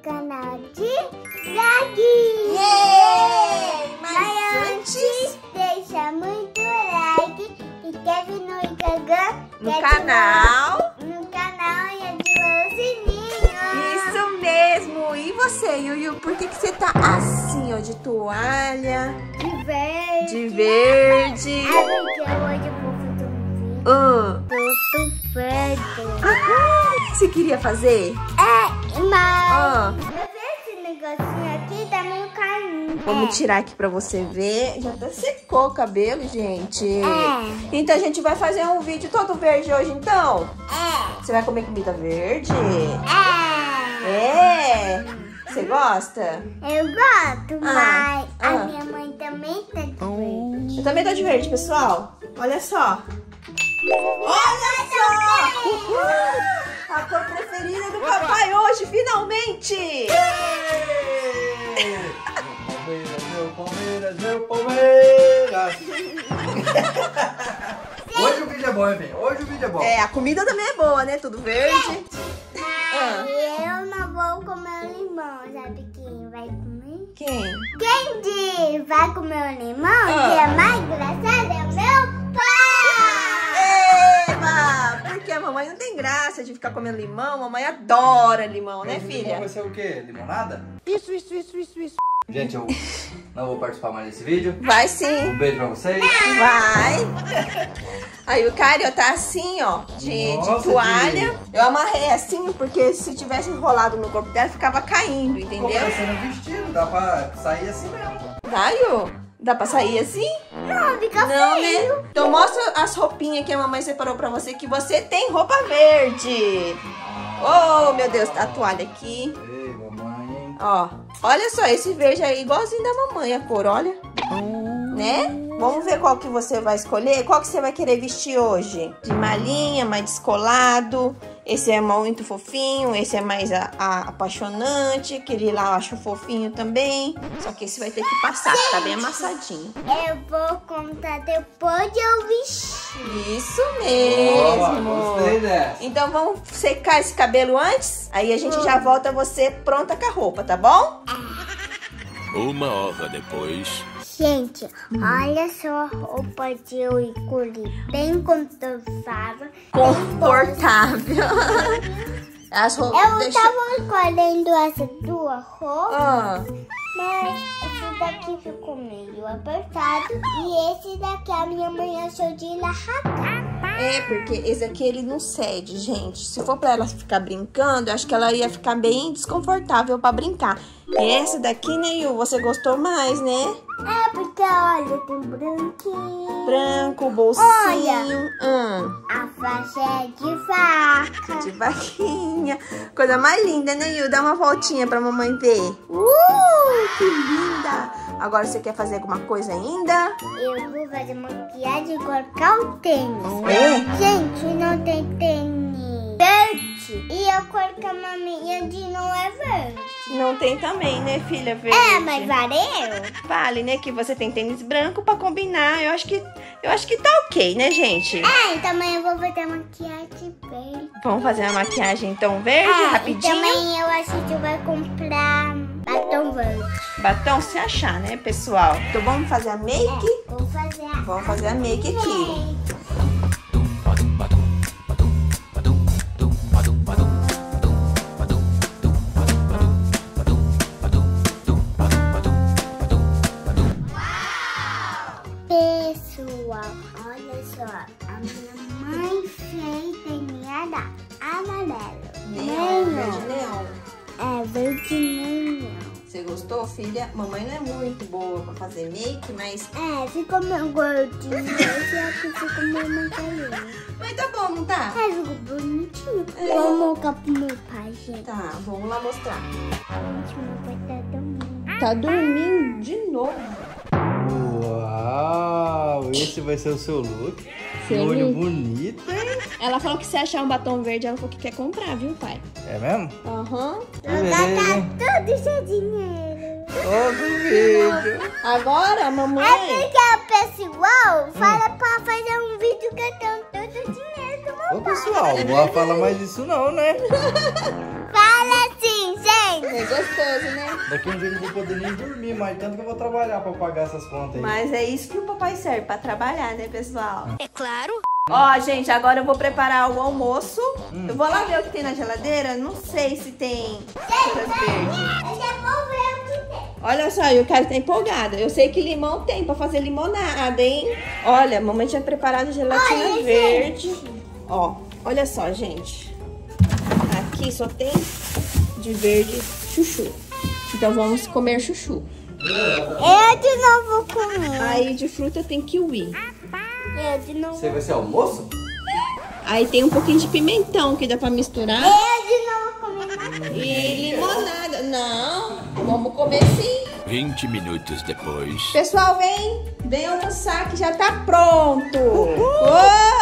canal de Drag. Mas antes, deixa muito like, se inscreve no Instagram, no canal e ativa o sininho. Isso mesmo. E você, Yuyu, por que você tá assim, ó, de toalha? De verde. De verde. É porque hoje eu vou fazer um vídeo. Tudo verde. Você queria fazer? Mas eu vi esse negocinho aqui, tá meio caindo. Vamos tirar aqui pra você ver. Já até secou o cabelo, gente. Então a gente vai fazer um vídeo todo verde hoje, então? Você vai comer comida verde? Você gosta? Eu gosto, mas a minha mãe também tá de verde. Eu também tô de verde, pessoal. Olha só. Olha só! A cor preferida do papai hoje, finalmente! Meu Palmeiras! Hoje o vídeo é bom, enfim. Hoje o vídeo é bom. A comida também é boa, né? Tudo verde. Eu não vou comer o limão, sabe quem vai comer? Quem? Quem diz vai comer o limão, que é mais engraçado, é o meu pai! Eba! Porque a mamãe não tem graça de ficar comendo limão. A mamãe adora limão, né, filha? Vai ser o quê? Limonada? Isso. Gente, eu não vou participar mais desse vídeo. Vai sim. Um beijo pra vocês. Vai. Aí o Caio tá assim, ó, de toalha. Eu amarrei assim, porque se tivesse enrolado no corpo dela, ficava caindo, entendeu? Como tá sendo vestido, dá pra sair assim mesmo. Caio, dá pra sair assim? Não, fica Não, feio. né? Então mostra as roupinhas que a mamãe separou pra você, que você tem roupa verde. Oh, meu Deus, tá a toalha aqui. Ei, mamãe. Ó, olha só, esse verde aí igualzinho da mamãe, a cor, olha. Né? Vamos ver qual que você vai escolher. Qual que você vai querer vestir hoje? De malhinha, mais descolado. Esse é muito fofinho. Esse é mais apaixonante. Aquele lá eu acho fofinho também. Só que esse vai ter que passar, que tá bem amassadinho. Eu vou contar depois de eu vestir. Isso mesmo. Gostei dessa. Então vamos secar esse cabelo antes. Aí a gente já volta você pronta com a roupa, tá bom? 1 hora depois. Gente, olha só a roupa de eu escolhi. Bem confortável. Confortável. As roupas. Eu tava escolhendo essas duas roupas, Ah, mas esse daqui ficou meio apertado. E esse daqui a minha mãe achou de largar. porque esse aqui ele não cede, gente. Se for pra ela ficar brincando, eu acho que ela ia ficar bem desconfortável pra brincar. E essa daqui, né, Yu, você gostou mais, né? Porque olha, tem branquinho. Branco, bolsinho. A faixa é de vaca. De vaquinha. Coisa mais linda, né, Yu? Dá uma voltinha pra mamãe ver. Que linda! Agora você quer fazer alguma coisa ainda? Eu vou fazer maquiagem e colocar o tênis. Gente, não tem tênis verde. E a cor que a maminha de não é verde. Não tem também, né, filha? Verde. Mas valeu. Vale, né, que você tem tênis branco pra combinar. Eu acho que tá ok, né, gente? E também eu vou fazer maquiagem verde. Vamos fazer a maquiagem então verde, rapidinho? E também eu acho que vai comprar batom verde. Batom se achar, né, pessoal? Então vamos fazer a make? Vou fazer. Vamos fazer a make aqui. Pessoal, olha só. A minha mãe fez tenhada amarelo. Verde neon. Verde neon. Você gostou, filha? Mamãe não é muito boa pra fazer make, mas... Ficou meu gordinho. Esse aqui ficou meu macarrão. Mas tá bom, não tá? Ficou bonitinho. Vou mostrar pro meu pai, gente. Tá, vamos lá mostrar. Gente, meu pai tá dormindo. Tá dormindo de novo. Uau, esse vai ser o seu look. Que Sim. olho bonito, hein? Ela falou que se achar um batom verde, ela falou que quer comprar, viu, pai? É mesmo? Aham. Tá tudo sem dinheiro. Todo vídeo. Agora, mamãe... Porque o pessoal fala pra fazer um vídeo gastando todo o dinheiro do meu Ô, pessoal, não vou falar mais disso não, né? Fala assim, gente. É gostoso, né? Daqui um dia eu não vou poder nem dormir, mas tanto que eu vou trabalhar pra pagar essas contas aí. Mas é isso que o papai serve, pra trabalhar, né, pessoal? É claro. Ó, gente, agora eu vou preparar o almoço. Eu vou lá ver o que tem na geladeira. Não sei se tem coisas verdes. Eu já vou ver o que tem. Olha só, eu quero estar empolgada. Eu sei que limão tem pra fazer limonada, hein? Olha, a mamãe tinha preparado gelatina Olha, verde. Ó, olha só, gente. Aqui só tem de verde chuchu. Então vamos comer chuchu. Eu de novo comi. Aí de fruta tem kiwi. Eu de novo. Você vai ser almoço? Aí tem um pouquinho de pimentão que dá pra misturar. Eu de novo comi. E limonada. Não, vamos comer sim. 20 minutos depois. Pessoal, vem almoçar que já tá pronto. Uou!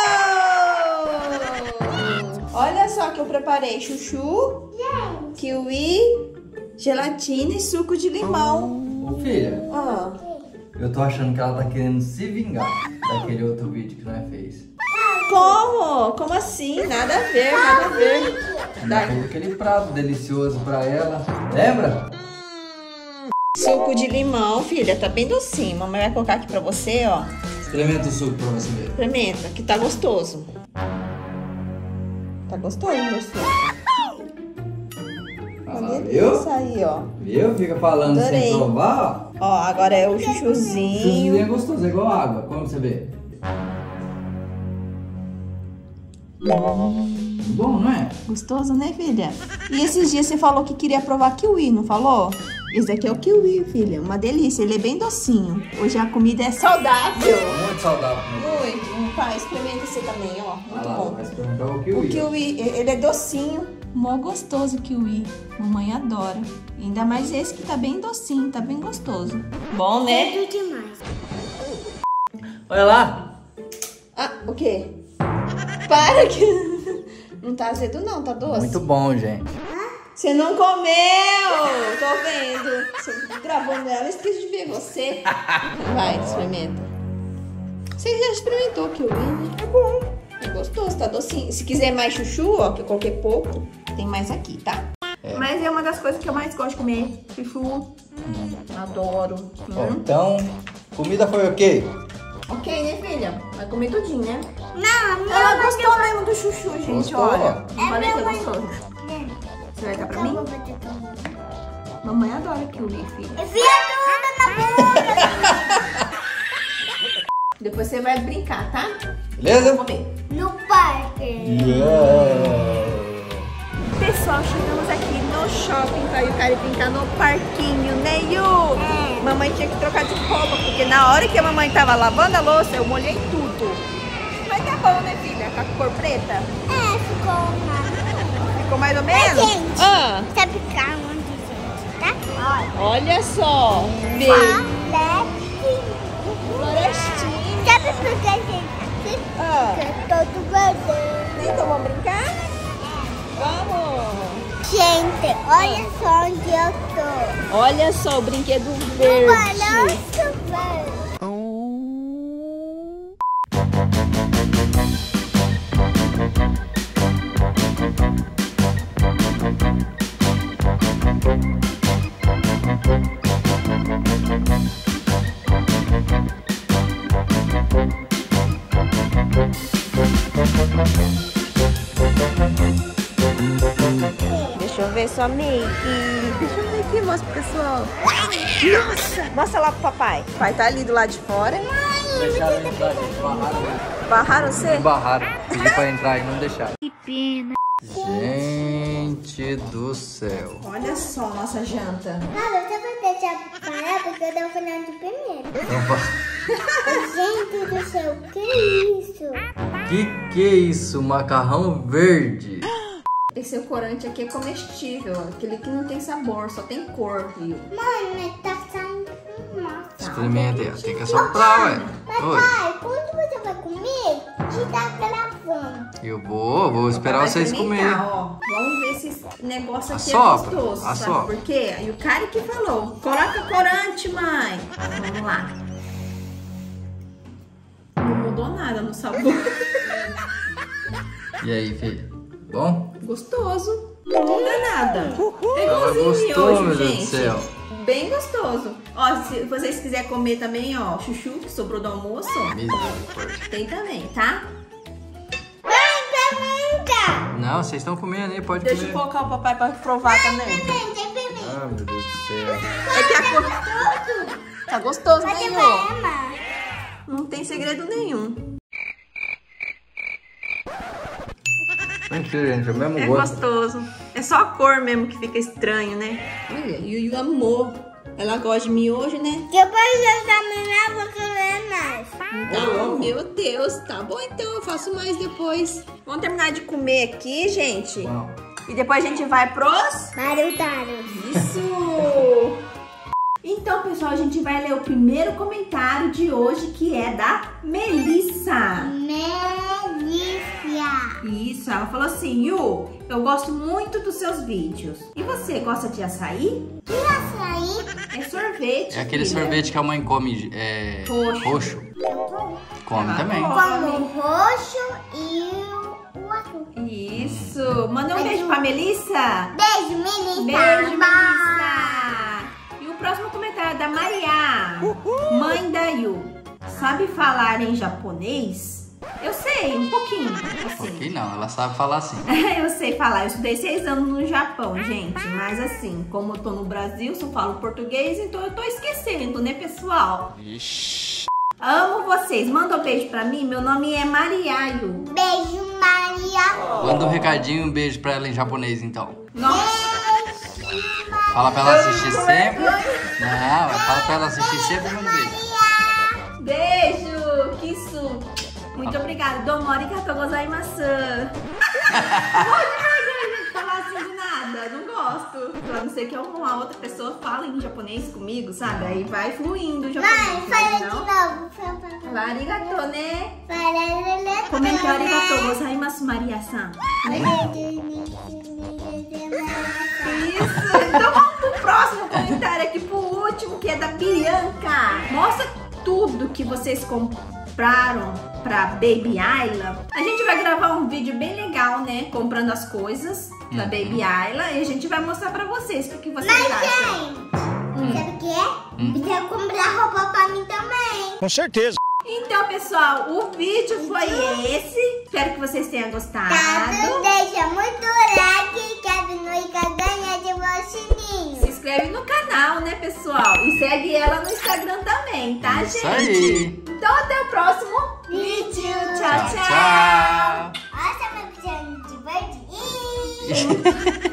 Olha só que eu preparei chuchu, kiwi, gelatina e suco de limão. Ô filha, Ah, eu tô achando que ela tá querendo se vingar daquele outro vídeo que nós fez. como? Como assim? Nada a ver, nada a ver. Nós fez aquele prato delicioso pra ela. Lembra? Suco de limão, filha, tá bem docinho. Mamãe vai colocar aqui pra você, ó. Experimenta o suco pra você ver. Experimenta, que tá gostoso. Tá gostoso, meu suco. Ah, Uma viu? delícia aí, ó. Viu? Fica falando Adorei. sem provar, ó. Ó, agora é o Chuchuzinho chuchuzinho. é gostoso, é igual água. Como você vê? Bom, não é? Gostoso, né, filha? E esses dias você falou que queria provar kiwi, não falou? Esse daqui é o kiwi, filha. Uma delícia, ele é bem docinho. Hoje a comida é saudável. Muito saudável. Muito. Pai, experimenta esse também, ó. Muito bom. Vai experimentar o O kiwi. kiwi, ele é docinho. Mó gostoso o kiwi. Mamãe adora. Ainda mais esse que tá bem docinho, tá bem gostoso. Bom, né? Tudo demais. Olha lá. Ah, o quê? Para que... Não tá azedo não, tá doce? Muito bom, gente. Você não comeu! Tô vendo. Você gravando ela, esqueci de ver você. Vai, experimenta. Você já experimentou o kiwi, né? É bom. É gostoso, tá docinho. Se quiser mais chuchu, ó, que eu coloquei pouco, tem mais aqui, tá? Mas é uma das coisas que eu mais gosto de comer. Chuchu. Adoro. Ó, então, comida foi ok? Ok, né, filha? Vai comer tudinho, né? Não, Ela gostou mesmo do chuchu, gente, Gostou? olha. Não falei que é meu gostoso. Você vai dar pra Eu mim? vou bater também. Mamãe adora kiwi, filha. Enfia tudo na boca. Depois você vai brincar, tá? Beleza? Vamos ver. No parque. Yeah. Pessoal, chegamos aqui no shopping pra eu quero brincar no parquinho, né, Yu? Mamãe tinha que trocar de roupa, porque na hora que a mamãe tava lavando a louça, eu molhei tudo. Mas tá bom, né, filha? Com a cor preta? Ficou uma... Ficou mais ou menos? gente. Ah, Sabe ficar onde, gente, tá? Olha. olha só. Florestinha. Sabe por que, gente? Aqui Ah, é todo verde. então vamos brincar? Vamos. Gente, olha só onde eu tô. Olha só o brinquedo O verde. balanço verde. Deixa eu ver sua make. Deixa eu ver aqui, mostra pro pessoal. Nossa! Mostra lá pro papai. O pai tá ali do lado de fora. Deixaram ele entrar, gente. Barraram ele. Barraram você? Barraram. Pedi pra entrar e não deixaram. Que pena. Gente do céu. Olha só nossa janta. Não, você vai deixar parar porque eu tava falando de primeiro. Gente do céu, que isso? Que é isso? Macarrão verde. Esse corante aqui é comestível. Aquele que não tem sabor, só tem cor, viu? Mãe, mas tá saindo fumaça. Experimenta aí. Tem que assoprar, ué. Oi. Papai, quando você vai comer, te dá gravando. Eu vou esperar Vai vocês experimentar, comerem. ó. Vamos ver se esse negócio aqui Assopra, é gostoso, sabe assopra. por quê? Aí o cara que falou, coloca corante, mãe. Vamos lá. Não mudou nada no sabor. E aí, filha? Bom? Gostoso. Não muda nada. É Ela igualzinho gostou, miojo, meu Deus do gente. céu. Bem gostoso. Ó, se vocês quiserem comer também, ó, chuchu que sobrou do almoço, Misericórdia. tem também, tá? Não, vocês estão comendo aí, pode Deixa eu comer. colocar o papai pra provar também. Ah, meu Deus do céu. É que a cor... Tá gostoso, né, Iô? Ama. Não tem segredo nenhum. Mentira, gente, é o mesmo É gosto. gostoso. É só a cor mesmo que fica estranho, né? Olha, Yuyu amou. Ela gosta de miojo, né? Depois eu também vou querer mais. Então, meu Deus. Tá bom, então. Eu faço mais depois. Vamos terminar de comer aqui, gente. Bom, E depois a gente vai pros... Marutaros. Isso! Então, pessoal, a gente vai ler o primeiro comentário de hoje, que é da Melissa. Melícia. Isso, ela falou assim: Yu, eu gosto muito dos seus vídeos. E você, gosta de açaí? Que açaí? É sorvete. É aquele filha. sorvete que a mãe come roxo. Come Ela também. come. Como o roxo e o azul. Isso. Manda um beijo pra Melissa. Beijo, Melissa. Beijo, Bye. Melissa. E o próximo comentário é da Maria. Mãe da Yu. Sabe falar em japonês? Eu sei, um pouquinho. Assim. Ok, não, ela sabe falar assim. Eu sei falar, eu estudei 6 anos no Japão, gente. Mas assim, como eu tô no Brasil, só falo português, então eu tô esquecendo, né, pessoal? Ixi. Amo vocês. Manda um beijo pra mim. Meu nome é Mariaio. Beijo, Maria. Manda um recadinho e um beijo pra ela em japonês, então. Nossa. Fala pra ela assistir sempre. Não, fala pra ela assistir sempre e manda um beijo. Beijo. Kisu. Muito obrigada. Domori katogozaimasu. Pode gente falar assim de nada. Não gosto. A não ser que uma outra pessoa fale em japonês comigo, sabe? Aí vai fluindo o japonês. Mãe, fala de não? novo. Fala. Arigato, né? Fala. Comente arigato gozaimasu, Maria-san. Isso. Então vamos pro próximo comentário aqui, pro último, que é da Bianca. Mostra tudo que vocês compraram pra Baby Ayla. A gente vai gravar um vídeo bem legal, né? Comprando as coisas da Baby Ayla. E a gente vai mostrar pra vocês o que vocês acham. Sabe o que é? Precisa comprar roupa pra mim também. Com certeza. Então, pessoal, o vídeo foi esse. Espero que vocês tenham gostado. Deixa muito like e quero no ganhar de meu sininho. Se inscreve no canal, né, pessoal? E segue ela no Instagram também, tá, Isso gente? aí. Então, até o próximo vídeo. Tchau, Tchau, tchau. tchau. Nossa, meu pijaminha de verde.